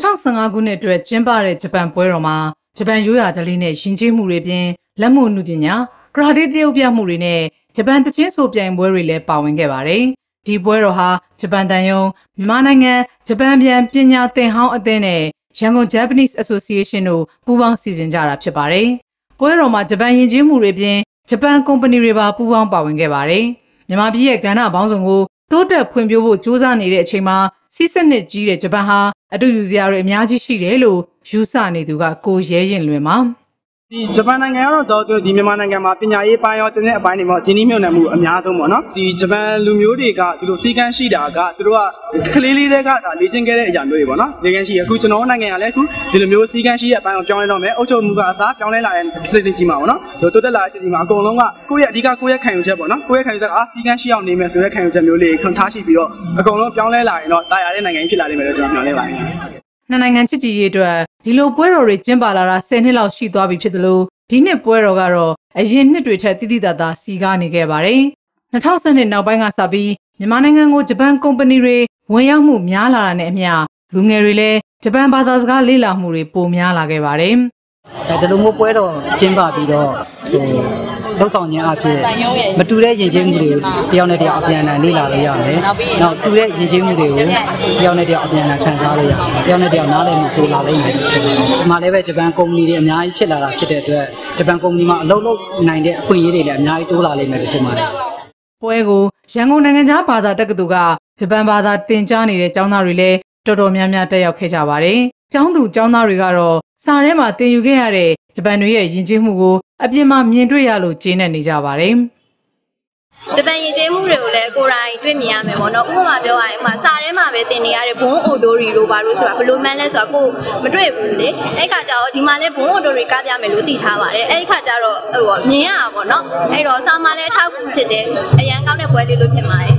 2015 ခုနှစ်အတွက်ကျင်းပတဲ့ဂျပန်ပွဲတော်မှာဂျပန်ရိုးရာဓလေ့နဲ့ယဉ်ကျေးမှုတွေပြင်လက်မှုအမှုပညာကရာတေးသရုပ်ပြမှုတွေနဲ့ဂျပန်သချင်းဆိုပြိုင်ပွဲတွေလည်းပါဝင်ခဲ့ပါတယ်။ဒီပွဲတော်ဟာဂျပန်တန်ယုံမြန်မာနိုင်ငံဂျပန်ပြန်ပညာသင်ဟောင်းအသင်းနဲ့ရန်ကုန် Japanese Association တို့ပူးပေါင်းစီစဉ်ကြတာဖြစ်ပါတယ်။ပွဲတော်မှာဂျပန်ယဉ်ကျေးမှုတွေပြင်ဂျပန်ကုမ္ပဏီတွေပါပူးပေါင်းပါဝင်ခဲ့ပါတယ်။မြန်မာပြည်ရဲ့ကဏ္ဍပေါင်းစုံကိုတိုးတက်ဖွံ့ဖြိုးဖို့ကြိုးစားနေတဲ့အချိန်မှာစီးစနစ်ကြီးတဲ့ဂျပန်ဟာအတူယူစရာတွေအများကြီးရှိတယ်လို့ယူဆနေသူကကိုရဲရင်လွင်ပါဒီဂျပန်နိုင်ငံကတော့ဒီမြန်မာနိုင်ငံမှာပညာရေးပိုင်းရောကျတဲ့အပိုင်းတွေမှာဂျင်းနှီးမြှုပ်နှံမှုအများဆုံးပေါ့နော်ဒီဂျပန်လူမျိုးတွေကဒီလိုစီကန်းရှိတာကသူတို့ကကလေးလေးတွေကလေ့ကျင့်ခဲ့တဲ့အရာမျိုးတွေပေါ့နော်လေ့ကျင့်ရှိအခုကျွန်တော်နိုင်ငံကလည်းအခုဒီလိုမျိုးစီကန်းရှိတဲ့အပိုင်းကိုပြောင်းလဲတော့မယ်အုပ်ချုပ်မှုကအစားပြောင်းလဲလာတဲ့စိတ်ကြီးမှာပေါ့နော်တိုးတက်လာတဲ့အချိန်မှာအကုန်လုံးကကိုယ့်ရဲ့အဓိကကိုယ့်ရဲ့ခံယူချက်ပေါ့နော်ကိုယ့်ရဲ့ခံယူချက်စီကန်းရှိအောင်နေမယ်ဆိုတဲ့ခံယူချက်မျိုးလေးခွန်ထားရှိပြီးတော့အကုန်လုံးပြောင်းလဲလာရင်တော့တာယာတဲ့နိုင်ငံကြီးဖြစ်လာလိမ့်မယ်လို့ကျွန်တော်မျှော်လင့်ပါတယ်နှစ်နိုင်ငံချစ်ကြည်ရေးအတွက်ဒီလိုပွဲတော်တွေကျင်းပလာတာ10နှစ်လောက်ရှိသွားပြီဖြစ်တယ်လို့ဒီနှစ်ပွဲတော်ကတော့အရင်နှစ်တွေထက်တိတိတသာစီကားနေခဲ့ပါတယ်။2012နောက်ပိုင်းကစပြီးမြန်မာနိုင်ငံကိုဂျပန်ကုမ္ပဏီတွေဝင်ရောက်မှုများလာတာနဲ့အမျှလူငယ်တွေလည်းဂျပန်ဘာသာစကားလေ့လာမှုတွေပိုများလာခဲ့ပါတယ်။ဒီလိုမျိုးပွဲတော်ကျင်းပပြီးတော့လှုပ်ဆောင်ခြင်းအဖြစ်မတူတဲ့ယဉ်ကျေးမှုတွေကိုတယောက်နဲ့တယောက်အပြန်အလှန်လေ့လာလို့ရမယ်။နောက်တူတဲ့ယဉ်ကျေးမှုတွေကိုတယောက်နဲ့တယောက်အပြန်အလှန်ခံစားလို့ရတယ်။တယောက်နဲ့တယောက်နားလည်မှုပိုလာလိမ့်မယ်ထင်တယ်။ဒီမှာလည်းပဲဂျပန်ကုမ္ပဏီတွေအများကြီးဖြစ်လာတာဖြစ်တဲ့အတွက်ဂျပန်ကုမ္ပဏီမှာအလုပ်လုပ်နိုင်တဲ့အခွင့်အရေးတွေလည်းအများကြီးတိုးလာလိမ့်မယ်ထင်ပါတယ်။ပွဲကိုရန်ကုန်နိုင်ငံသားဘာသာတက္ကသိုလ်ကဂျပန်ဘာသာသင်ကြားနေတဲ့ကျောင်းသားတွေလည်းတော်တော်များများတက်ရောက်ခဲ့ကြပါတယ်။ကျောင်းသူကျောင်းသားတွေကတော့စာထဲမှာသင်ယူခဲ့ရတဲ့ဂျပန်တွေရဲ့ယဉ်ကျေးမှုကိုအပြင်မှာမြင်တွေ့ရလို့ကျေနပ်နေကြပါတယ်။ဂျပန်ယဉ်ကျေးမှုတွေကိုလည်းကိုယ်တိုင်တွေ့မြင်ရမယ်ပေါ့နော်။ဥပမာပြောရရင်ဥပမာစာထဲမှာပဲသင်နေရတဲ့ဘုံအိုတိုရီတို့ဘာလို့ဆိုတာဘလို့မှန်းလဲဆိုတာကိုမတွေ့ဘူးလေ။အဲ့ခါကျတော့ဒီမှာလည်းဘုံအိုတိုရီကားပြမယ်လို့သိထားပါတယ်။အဲ့ခါကျတော့မြင်ရတာပေါ့နော်။အဲ့တော့စာမှာလည်းအထောက်အကူဖြစ်တယ်။အရန်ကောင်းတဲ့ပွဲလေးလို့ဖြစ်ပါတယ်